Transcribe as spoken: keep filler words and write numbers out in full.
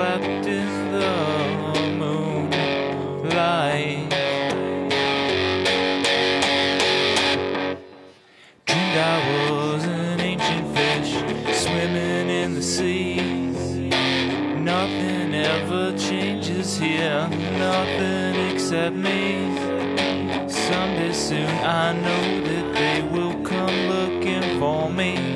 wrapped in the moonlight. Dreamed I was an ancient fish swimming in the sea. Nothing ever changes here, nothing except me. Someday soon I know that they will come looking for me.